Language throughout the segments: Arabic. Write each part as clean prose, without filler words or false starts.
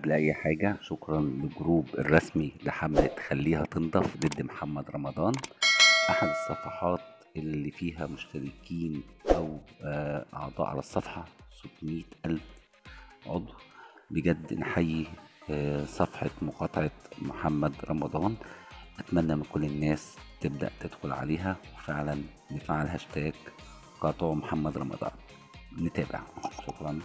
قبل اي حاجة شكرا للجروب الرسمي لحملة خليها تنضف ضد محمد رمضان، احد الصفحات اللي فيها مشتركين او اعضاء على الصفحة 600 الف عضو. بجد نحيي صفحة مقاطعة محمد رمضان. اتمنى من كل الناس تبدأ تدخل عليها وفعلا نفعل هاشتاج قاطعوا محمد رمضان. نتابع. شكرا.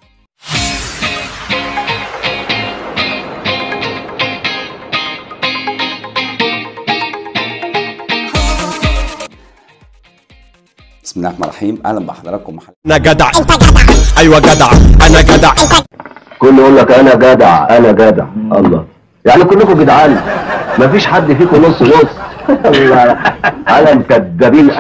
بسم الله الرحمن الرحيم. اهلا بحضراتكم. انا جدع، ايوه جدع، انا جدع. كله يقول لك انا جدع انا جدع. الله، يعني كلكم جدعان، مفيش حد فيكم نص نص. عالم كدابين.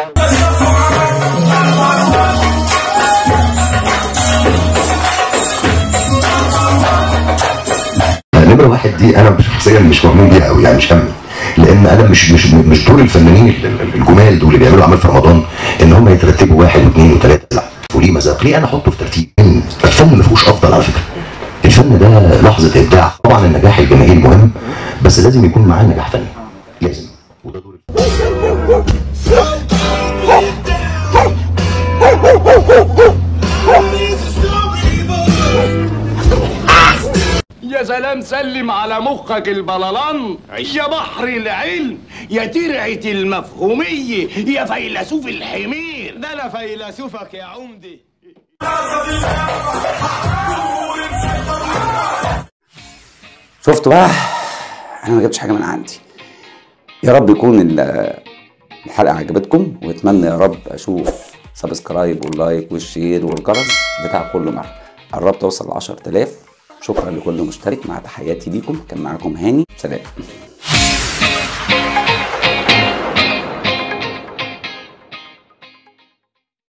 نمرة واحد دي انا شخصيا مش مهموم بيها قوي، يعني مش همي، لان انا مش دور الفنانين الجمال دول اللي بيعملوا اعمال في رمضان ان هم يترتبوا واحد واثنين وثلاثه. لا، وليه مذاق؟ ليه انا احطه في ترتيب؟ الفن ما فيهوش افضل على فكره. الفن ده لحظه ابداع. طبعا النجاح الجماهيري مهم، بس لازم يكون معاه نجاح فني، لازم. وده دور يا سلام، سلم على مخك البلالان يا بحر العلم، يا ترعة المفهومية، يا فيلسوف الحمير. ده انا فيلسوفك يا عمدي. شفتوا بقى، انا ما جبتش حاجه من عندي. يا رب يكون الحلقه عجبتكم، واتمنى يا رب اشوف سبسكرايب واللايك والشير والجرس بتاع كل مره. قربت اوصل ل 10000. شكرا لكل مشترك. مع تحياتي ليكم، كان معاكم هاني. سلام.